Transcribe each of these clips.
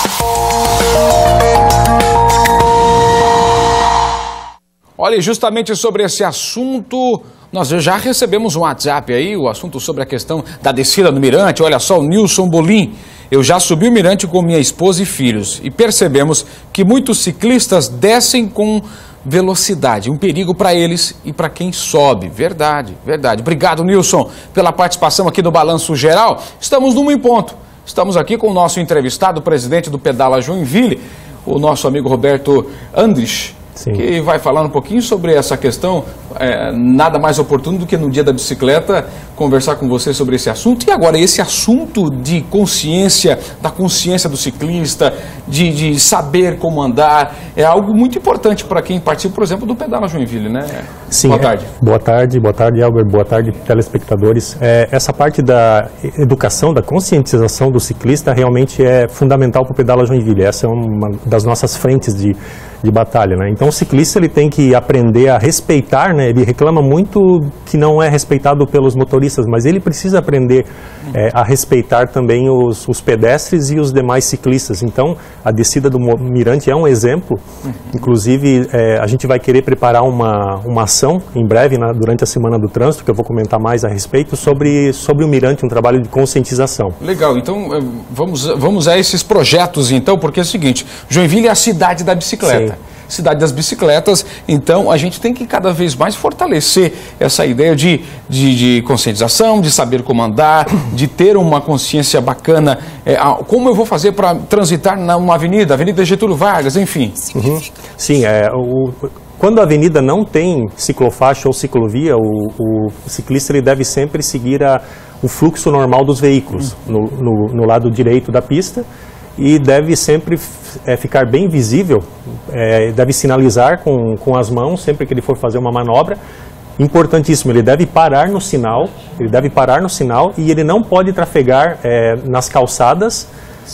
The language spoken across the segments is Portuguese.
Olha, justamente sobre esse assunto, nós já recebemos um WhatsApp aí, o assunto sobre a questão da descida do Mirante. Olha só, o Nilson Bolim. Eu já subi o Mirante com minha esposa e filhos e percebemos que muitos ciclistas descem com velocidade, um perigo para eles e para quem sobe. Verdade, verdade. Obrigado, Nilson, pela participação aqui no Balanço Geral. Estamos no 1 em ponto. Estamos aqui com o nosso entrevistado, o presidente do Pedala Joinville, o nosso amigo Roberto Andrich. Sim. Que vai falar um pouquinho sobre essa questão. Nada mais oportuno do que no dia da bicicleta conversar com você sobre esse assunto. E agora, esse assunto de consciência, da consciência do ciclista, de saber como andar, é algo muito importante para quem participa, por exemplo, do Pedala Joinville, né? Sim. Boa tarde. Boa tarde, Albert. Boa tarde, telespectadores. Essa parte da educação, da conscientização do ciclista realmente é fundamental para o Pedala Joinville. Essa é uma das nossas frentes de batalha, né? Então o ciclista ele tem que aprender a respeitar, né? Ele reclama muito que não é respeitado pelos motoristas, mas ele precisa aprender a respeitar também os pedestres e os demais ciclistas. Então a descida do Mirante é um exemplo. Inclusive a gente vai querer preparar uma ação em breve, durante a Semana do Trânsito, que eu vou comentar mais a respeito, sobre o Mirante, um trabalho de conscientização. Legal, então vamos a esses projetos então, porque é o seguinte, Joinville é a cidade da bicicleta. Sim. Cidade das bicicletas, então a gente tem que cada vez mais fortalecer essa ideia de conscientização, de saber como andar, de ter uma consciência bacana, como eu vou fazer para transitar numa avenida, Avenida Getúlio Vargas, enfim. Sim, quando a avenida não tem ciclofaixa ou ciclovia, o ciclista ele deve sempre seguir o fluxo normal dos veículos no lado direito da pista. E deve sempre ficar bem visível, deve sinalizar com as mãos sempre que ele for fazer uma manobra. Importantíssimo, ele deve parar no sinal, e ele não pode trafegar nas calçadas,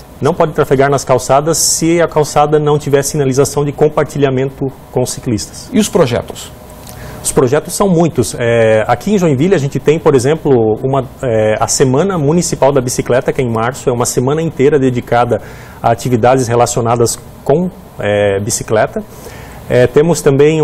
se a calçada não tiver sinalização de compartilhamento com os ciclistas. E os projetos? Os projetos são muitos. Aqui em Joinville a gente tem, por exemplo, a Semana Municipal da Bicicleta, que é em março, é uma semana inteira dedicada a atividades relacionadas com bicicleta. Temos também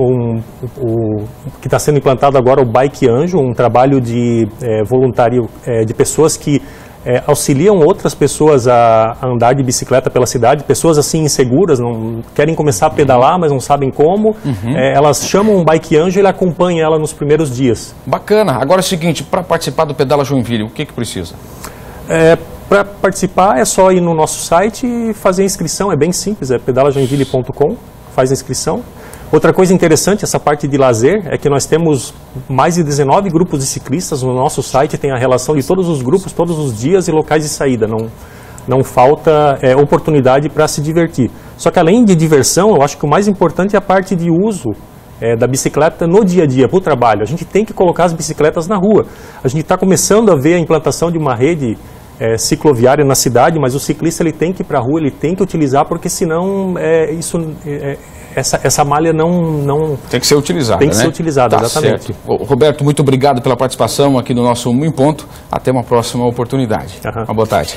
que está sendo implantado agora o Bike Anjo, um trabalho de voluntário de pessoas que auxiliam outras pessoas a andar de bicicleta pela cidade, pessoas assim inseguras, não querem começar a pedalar, mas não sabem como. Elas chamam um Bike Anjo e ele acompanha ela nos primeiros dias. Bacana. Agora é o seguinte, para participar do Pedala Joinville, o que precisa? Para participar é só ir no nosso site e fazer a inscrição, é bem simples, é pedalajoinville.com, faz a inscrição. Outra coisa interessante, essa parte de lazer, é que nós temos mais de 19 grupos de ciclistas no nosso site, tem a relação de todos os grupos, todos os dias e locais de saída, não falta oportunidade para se divertir. Só que além de diversão, eu acho que o mais importante é a parte de uso da bicicleta no dia a dia, para o trabalho. A gente tem que colocar as bicicletas na rua. A gente está começando a ver a implantação de uma rede cicloviária na cidade, mas o ciclista ele tem que ir para a rua, ele tem que utilizar, porque senão essa malha não... Tem que ser utilizada, Tem que ser utilizada, exatamente. Certo. Roberto, muito obrigado pela participação aqui no nosso 1 em Ponto. Até uma próxima oportunidade. Uma boa tarde.